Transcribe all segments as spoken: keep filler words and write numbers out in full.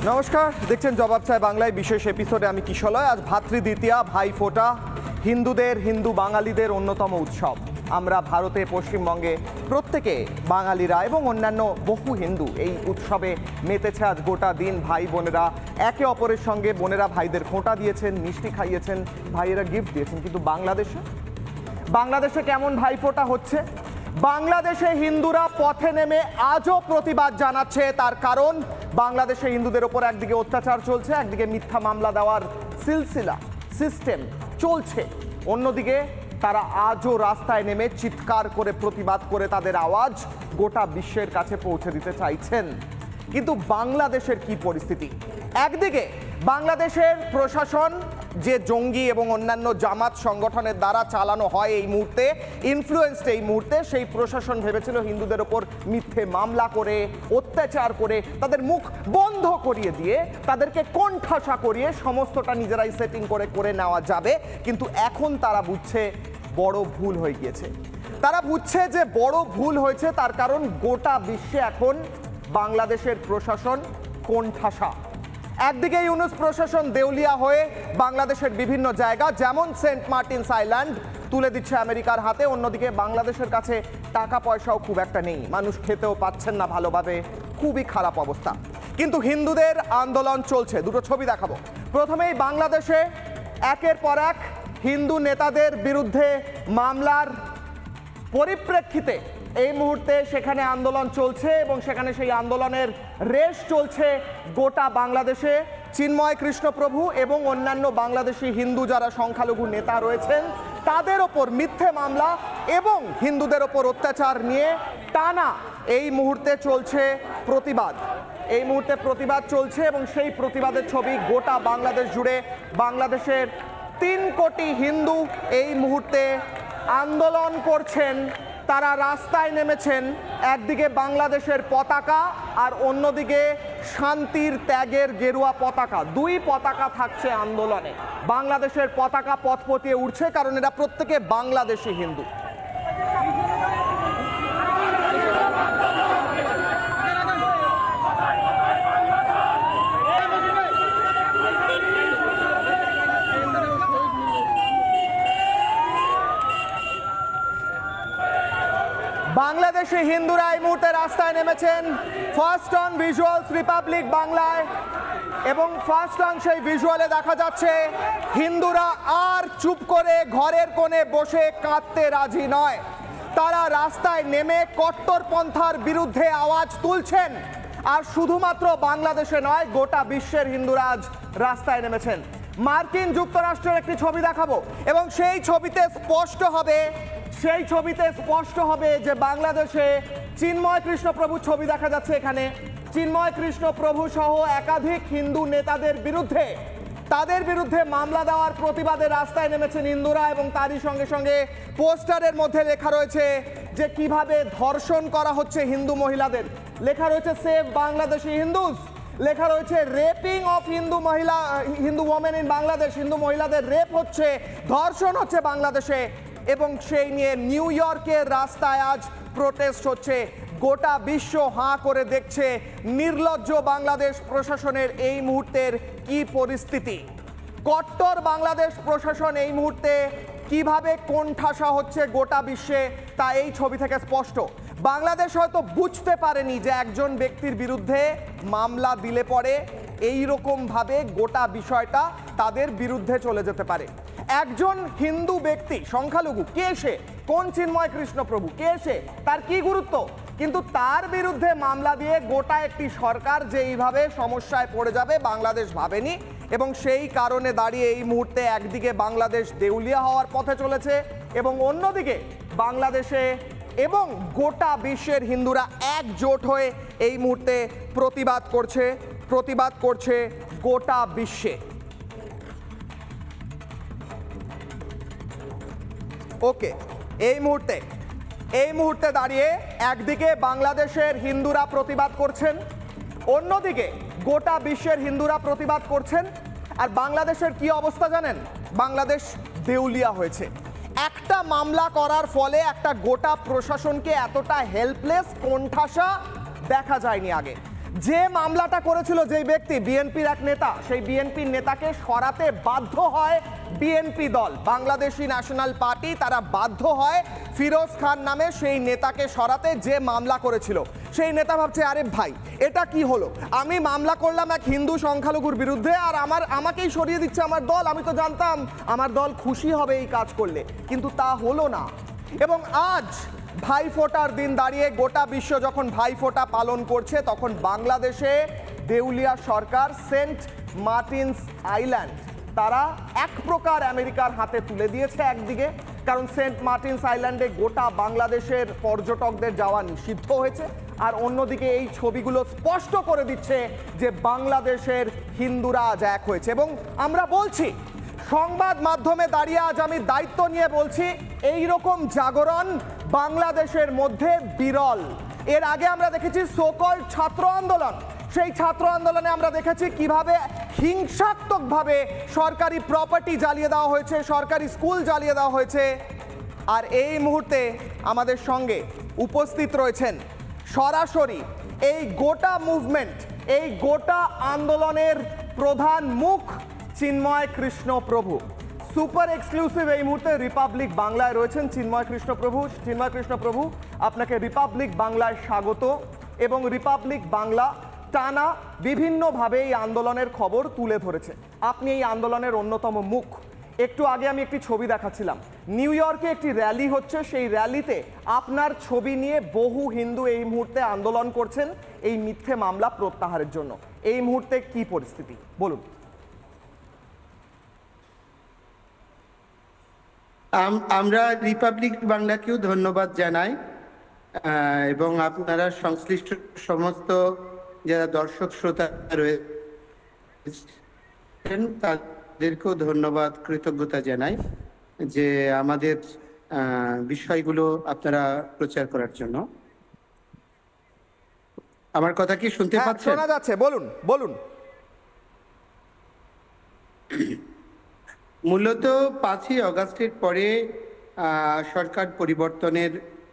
নমস্কার, দেখছেন জবাব চাই বাংলায় বিশেষ এপিসোডে আমি কিশলয়। আজ ভাতৃদ্বিতীয়া, ভাইফোঁটা, হিন্দুদের হিন্দু বাঙালিদের অন্যতম উৎসব। আমরা ভারতে পশ্চিমবঙ্গে প্রত্যেকে বাঙালিরা এবং অন্যান্য বহু হিন্দু এই উৎসবে মেতেছে। আজ গোটা দিন ভাই বোনেরা একে অপরের সঙ্গে, বোনেরা ভাইদের ফোঁটা দিয়েছেন, মিষ্টি খাইয়েছেন, ভাইয়েরা গিফট দিয়েছেন। কিন্তু বাংলাদেশে বাংলাদেশে কেমন ভাইফোঁটা হচ্ছে? বাংলাদেশে হিন্দুরা পথে নেমে আজও প্রতিবাদ জানাচ্ছে। তার কারণ বাংলাদেশে হিন্দুদের ওপর একদিকে অত্যাচার চলছে, একদিকে মিথ্যা মামলা দেওয়ার সিলসিলা সিস্টেম চলছে, অন্যদিকে তারা আজও রাস্তায় নেমে চিৎকার করে প্রতিবাদ করে তাদের আওয়াজ গোটা বিশ্বের কাছে পৌঁছে দিতে চাইছেন। কিন্তু বাংলাদেশের কি পরিস্থিতি? একদিকে বাংলাদেশের প্রশাসন যে জঙ্গি এবং অন্যান্য জামাত সংগঠনের দ্বারা চালানো হয় এই মুহূর্তে, ইনফ্লুয়েন্সড এই মুহূর্তে, সেই প্রশাসন ভেবেছিল হিন্দুদের ওপর মিথ্যে মামলা করে, অত্যাচার করে, তাদের মুখ বন্ধ করিয়ে দিয়ে, তাদেরকে কোণঠাসা করিয়ে সমস্তটা নিজেরাই সেটিং করে করে নেওয়া যাবে। কিন্তু এখন তারা বুঝছে বড় ভুল হয়ে গিয়েছে। তারা বুঝছে যে বড় ভুল হয়েছে, তার কারণ গোটা বিশ্বে এখন বাংলাদেশের প্রশাসন কোণঠাসা। একদিকে ইউনুস প্রশাসন দেউলিয়া হয়ে বাংলাদেশের বিভিন্ন জায়গা যেমন সেন্ট মার্টিনস আইল্যান্ড তুলে দিচ্ছে আমেরিকার হাতে, অন্যদিকে বাংলাদেশের কাছে টাকা পয়সাও খুব একটা নেই, মানুষ খেতেও পাচ্ছেন না ভালোভাবে, খুবই খারাপ অবস্থা। কিন্তু হিন্দুদের আন্দোলন চলছে। দুটো ছবি দেখাবো। প্রথমেই বাংলাদেশে একের পর এক হিন্দু নেতাদের বিরুদ্ধে মামলার পরিপ্রেক্ষিতে এই মুহূর্তে সেখানে আন্দোলন চলছে এবং সেখানে সেই আন্দোলনের রেশ চলছে গোটা বাংলাদেশে। চিন্ময় কৃষ্ণপ্রভু এবং অন্যান্য বাংলাদেশি হিন্দু যারা সংখ্যালঘু নেতা রয়েছেন তাদের ওপর মিথ্যে মামলা এবং হিন্দুদের ওপর অত্যাচার নিয়ে টানা এই মুহূর্তে চলছে প্রতিবাদ। এই মুহূর্তে প্রতিবাদ চলছে এবং সেই প্রতিবাদের ছবি গোটা বাংলাদেশ জুড়ে। বাংলাদেশের তিন কোটি হিন্দু এই মুহূর্তে আন্দোলন করছেন, তারা রাস্তায় নেমেছেন। একদিকে বাংলাদেশের পতাকা আর অন্যদিকে শান্তির ত্যাগের গেরুয়া পতাকা, দুই পতাকা থাকছে আন্দোলনে। বাংলাদেশের পতাকা পথপথিয়ে উঠছে কারণ এরা প্রত্যেকে বাংলাদেশি হিন্দু। বাংলাদেশি হিন্দুরা এই মুহূর্তে রাস্তায় নেমেছেন। ফার্স্ট অন ভিজুয়ালস রিপাবলিক বাংলায়, এবং ফার্স্ট অন সেই ভিজুয়ালে দেখা যাচ্ছে হিন্দুরা আর চুপ করে ঘরের কোণে বসে কাঁদতে রাজি নয়। তারা রাস্তায় নেমে কট্টরপন্থার বিরুদ্ধে আওয়াজ তুলছেন। আর শুধুমাত্র বাংলাদেশে নয়, গোটা বিশ্বের হিন্দুরা আজ রাস্তায় নেমেছেন। মার্কিন যুক্তরাষ্ট্রের একটি ছবি দেখাবো এবং সেই ছবিতে স্পষ্ট হবে সেই ছবিতে স্পষ্ট হবে যে বাংলাদেশে চিন্ময় কৃষ্ণপ্রভুর ছবি দেখা যাচ্ছে এখানে। চিন্ময় কৃষ্ণপ্রভু সহ একাধিক হিন্দু নেতাদের বিরুদ্ধে তাদের বিরুদ্ধে মামলা দেওয়ার প্রতিবাদে রাস্তায় নেমেছেন হিন্দুরা, এবং তারই সঙ্গে সঙ্গে পোস্টারের মধ্যে লেখা রয়েছে যে কিভাবে ধর্ষণ করা হচ্ছে হিন্দু মহিলাদের। লেখা রয়েছে সেভ বাংলাদেশি হিন্দুস, লেখা রয়েছে রেপিং অফ হিন্দু মহিলা হিন্দু ওমেন ইন বাংলাদেশ। হিন্দু মহিলাদের রেপ হচ্ছে, ধর্ষণ হচ্ছে বাংলাদেশে, এবং সেই নিয়ে নিউ ইয়র্কের রাস্তায় আজ প্রোটেস্ট হচ্ছে। গোটা বিশ্ব হাঁ করে দেখছে নির্লজ্জ বাংলাদেশ প্রশাসনের এই মুহূর্তের কি পরিস্থিতি। কট্টর বাংলাদেশ প্রশাসন এই মুহূর্তে কিভাবে কোণঠাসা হচ্ছে গোটা বিশ্বে তা এই ছবি থেকে স্পষ্ট। বাংলাদেশ হয়তো বুঝতে পারেনি যে একজন ব্যক্তির বিরুদ্ধে মামলা দিলে পরে এই রকমভাবে গোটা বিষয়টা তাদের বিরুদ্ধে চলে যেতে পারে। একজন হিন্দু ব্যক্তি, সংখ্যালঘু, কে সে, কোন চিন্ময় কৃষ্ণপ্রভু, কে সে, তার কি গুরুত্ব, কিন্তু তার বিরুদ্ধে মামলা দিয়ে গোটা একটি সরকার যে এইভাবে সমস্যায় পড়ে যাবে বাংলাদেশ ভাবেনি। এবং সেই কারণে দাঁড়িয়ে এই মুহূর্তে একদিকে বাংলাদেশ দেউলিয়া হওয়ার পথে চলেছে এবং অন্যদিকে বাংলাদেশে এবং গোটা বিশ্বের হিন্দুরা একজোট হয়ে এই মুহূর্তে প্রতিবাদ করছে প্রতিবাদ করছে গোটা বিশ্বে। ওকে, এই মুহূর্তে এই মুহূর্তে দাঁড়িয়ে একদিকে বাংলাদেশের হিন্দুরা প্রতিবাদ করছেন, অন্যদিকে গোটা বিশ্বের হিন্দুরা প্রতিবাদ করছেন। আর বাংলাদেশের কি অবস্থা জানেন? বাংলাদেশ দেউলিয়া হয়েছে। একটা মামলা করার ফলে একটা গোটা প্রশাসনকে এতটা হেল্পলেস, কোণঠাসা দেখা যায়নি আগে। যে মামলাটা করেছিল যেই ব্যক্তি বিএনপির এক নেতা, সেই বিএনপির নেতাকে সরাতে বাধ্য হয় বিএনপি দল, বাংলাদেশি ন্যাশনাল পার্টি, তারা বাধ্য হয় ফিরোজ খান নামে সেই নেতাকে সরাতে যে মামলা করেছিল। সেই নেতা ভাবছে আরে ভাই এটা কি হলো, আমি মামলা করলাম এক হিন্দু সংখ্যালঘুর বিরুদ্ধে আর আমার আমাকেই সরিয়ে দিচ্ছে আমার দল, আমি তো জানতাম আমার দল খুশি হবে এই কাজ করলে, কিন্তু তা হলো না। এবং আজ ভাইফোঁটার দিন দাঁড়িয়ে গোটা বিশ্ব যখন ভাইফোঁটা পালন করছে, তখন বাংলাদেশে দেউলিয়া সরকার সেন্ট মার্টিনস আইল্যান্ড তারা এক প্রকার আমেরিকার হাতে তুলে দিয়েছে একদিকে, কারণ সেন্ট মার্টিনস আইল্যান্ডে গোটা বাংলাদেশের পর্যটকদের যাওয়া নিষিদ্ধ হয়েছে, আর অন্যদিকে এই ছবিগুলো স্পষ্ট করে দিচ্ছে যে বাংলাদেশের হিন্দুরা আজ এক হয়েছে। এবং আমরা বলছি, সংবাদ মাধ্যমে দাঁড়িয়ে আজ আমি দায়িত্ব নিয়ে বলছি, এই রকম জাগরণ বাংলাদেশের মধ্যে বিরল। এর আগে আমরা দেখেছি সোকল ছাত্র আন্দোলন, সেই ছাত্র আন্দোলনে আমরা দেখেছি কিভাবে হিংসাত্মকভাবে সরকারি প্রপার্টি জ্বালিয়ে দেওয়া হয়েছে, সরকারি স্কুল জ্বালিয়ে দেওয়া হয়েছে। আর এই মুহূর্তে আমাদের সঙ্গে উপস্থিত রয়েছেন সরাসরি এই গোটা মুভমেন্ট, এই গোটা আন্দোলনের প্রধান মুখ চিন্ময় কৃষ্ণ প্রভু। সুপার এক্সক্লুসিভ এই মুহূর্তে রিপাবলিক বাংলায় রয়েছেন চিন্ময় কৃষ্ণ প্রভু। চিন্ময় কৃষ্ণ প্রভু, আপনাকে রিপাবলিক বাংলায় স্বাগত। এবং রিপাবলিক বাংলা টানা বিভিন্নভাবে এই আন্দোলনের খবর তুলে ধরেছে, আপনি এই আন্দোলনের অন্যতম মুখ। একটু আগে আমি একটি ছবি দেখাচ্ছিলাম, নিউ ইয়র্কে একটি র্যালি হচ্ছে, সেই র্যালিতে আপনার ছবি নিয়ে বহু হিন্দু এই মুহূর্তে আন্দোলন করছেন এই মিথ্যে মামলা প্রত্যাহারের জন্য। এই মুহূর্তে কি পরিস্থিতি বলুন। আমরা রিপাবলিক বাংলাকেও ধন্যবাদ জানাই এবং আপনারা সংশ্লিষ্ট সমস্ত যারা দর্শক শ্রোতা রয়েছেন তাদেরকেও ধন্যবাদ, কৃতজ্ঞতা জানাই যে আমাদের বিষয়গুলো আপনারা প্রচার করার জন্য। আমার কথা কি শুনতে পাচ্ছেন? শোনা যাচ্ছে, বলুন বলুন। মূলত পাঁচই অগাস্টের পরে সরকার পরিবর্তনের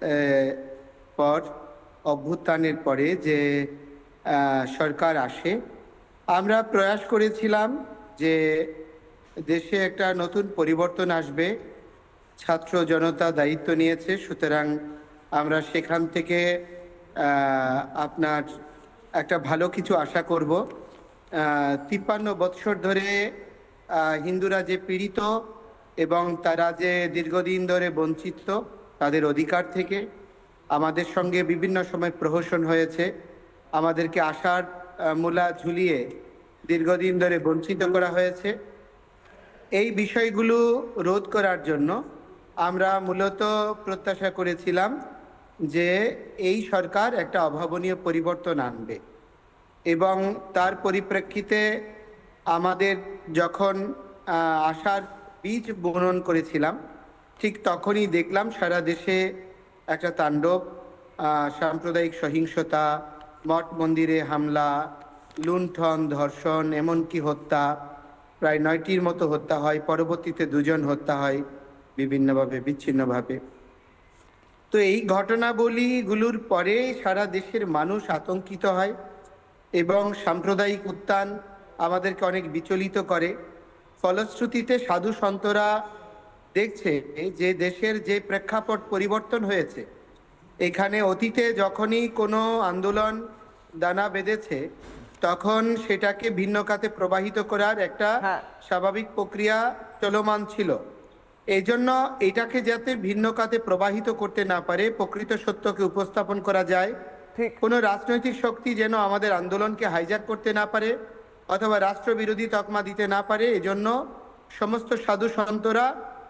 পর, অভ্যুত্থানের পরে যে সরকার আসে, আমরা প্রয়াস করেছিলাম যে দেশে একটা নতুন পরিবর্তন আসবে, ছাত্র জনতা দায়িত্ব নিয়েছে, সুতরাং আমরা সেখান থেকে আপনার একটা ভালো কিছু আশা করব। তিপ্পান্ন বৎসর ধরে হিন্দুরা যে পীড়িত এবং তারা যে দীর্ঘদিন ধরে বঞ্চিত তাদের অধিকার থেকে, আমাদের সঙ্গে বিভিন্ন সময় প্রহসন হয়েছে, আমাদেরকে আশার মূলা ঝুলিয়ে দীর্ঘদিন ধরে বঞ্চিত করা হয়েছে। এই বিষয়গুলো রোধ করার জন্য আমরা মূলত প্রত্যাশা করেছিলাম যে এই সরকার একটা অভাবনীয় পরিবর্তন আনবে, এবং তার পরিপ্রেক্ষিতে আমাদের যখন আশার বীজ বুনন করেছিলাম, ঠিক তখনই দেখলাম সারা দেশে একটা তাণ্ডব, সাম্প্রদায়িক সহিংসতা, মঠ মন্দিরে হামলা, লুণ্ঠন, ধর্ষণ, এমনকি হত্যা, প্রায় নয়টির মতো হত্যা হয়, পরবর্তীতে দুজন হত্যা হয় বিভিন্নভাবে, বিচ্ছিন্নভাবে। তো এই ঘটনাবলীগুলোর পরে সারা দেশের মানুষ আতঙ্কিত হয় এবং সাম্প্রদায়িক উত্থান আমাদেরকে অনেক বিচলিত করে। ফলশ্রুতিতে সাধু সন্তরা দেখছে যে দেশের যে প্রেক্ষাপট পরিবর্তন হয়েছে, এখানে অতীতে যখনই কোনো আন্দোলন দানা বেঁধেছে তখন সেটাকে ভিন্ন খাতে প্রবাহিত করার একটা স্বাভাবিক প্রক্রিয়া চলমান ছিল। এই জন্য এটাকে যাতে ভিন্ন খাতে প্রবাহিত করতে না পারে, প্রকৃত সত্যকে উপস্থাপন করা যায়, কোনো রাজনৈতিক শক্তি যেন আমাদের আন্দোলনকে হাইজ্যাক করতে না পারে অথবা রাষ্ট্রবিরোধী তকমা দিতে না পারে, এজন্য সমস্ত সাধু সন্তরা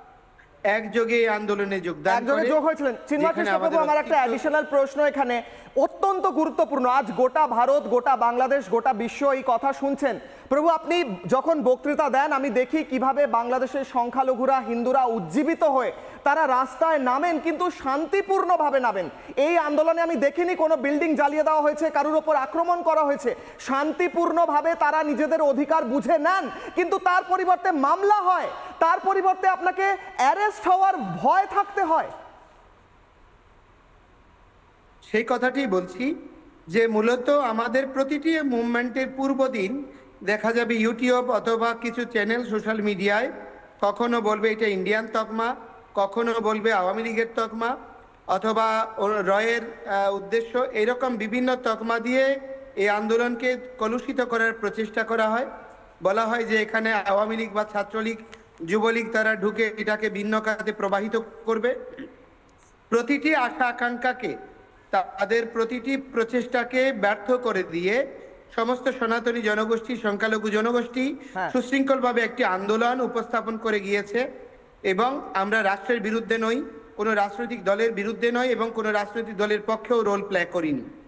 একযোগে আন্দোলনে যোগদান করে। যোগ হয়েছিলেন। চিন্ময় কৃষ্ণ প্রভু, আমার একটা অ্যাডিশনাল প্রশ্ন এখানে অত্যন্ত গুরুত্বপূর্ণ। আজ গোটা ভারত, গোটা বাংলাদেশ, গোটা বিশ্ব এই কথা শুনছেন। প্রভু, আপনি যখন বক্তৃতা দেন আমি দেখি কিভাবে বাংলাদেশের সংখ্যালঘুরা, হিন্দুরা উজ্জীবিত হয়ে তারা রাস্তায় নামেন, কিন্তু শান্তিপূর্ণভাবে নামেন। এই আন্দোলনে আমি দেখিনি কোনো বিল্ডিং জ্বালিয়ে দেওয়া হয়েছে, কারোর ওপর আক্রমণ করা হয়েছে। শান্তিপূর্ণভাবে তারা নিজেদের অধিকার বুঝে নেন, কিন্তু তার পরিবর্তে মামলা হয়, তার পরিবর্তে আপনাকে অ্যারেস্ট হওয়ার ভয় থাকতে হয়। সেই কথাটি বলছি যে মূলত আমাদের প্রতিটি মুভমেন্টের পূর্বদিন দেখা যাবে ইউটিউব অথবা কিছু চ্যানেল সোশ্যাল মিডিয়ায় কখনো বলবে এটা ইন্ডিয়ান তকমা, কখনো বলবে আওয়ামী লীগের তকমা, অথবা রয়ের উদ্দেশ্য, এরকম বিভিন্ন তকমা দিয়ে এই আন্দোলনকে কলুষিত করার প্রচেষ্টা করা হয়। বলা হয় যে এখানে আওয়ামী লীগ বা ছাত্রলীগ, যুবলীগ তারা ঢুকে এটাকে ভিন্ন খাতে প্রবাহিত করবে। প্রতিটি আশা আকাঙ্ক্ষাকে, তাদের প্রতিটি প্রচেষ্টাকে ব্যর্থ করে দিয়ে সমস্ত সনাতনী জনগোষ্ঠী, সংখ্যালঘু জনগোষ্ঠী হ্যাঁ। সুশৃঙ্খলভাবে একটি আন্দোলন উপস্থাপন করে গিয়েছে। এবং আমরা রাষ্ট্রের বিরুদ্ধে নই, কোনো রাজনৈতিক দলের বিরুদ্ধে নয় এবং কোনো রাজনৈতিক দলের পক্ষেও রোল প্লে করিনি।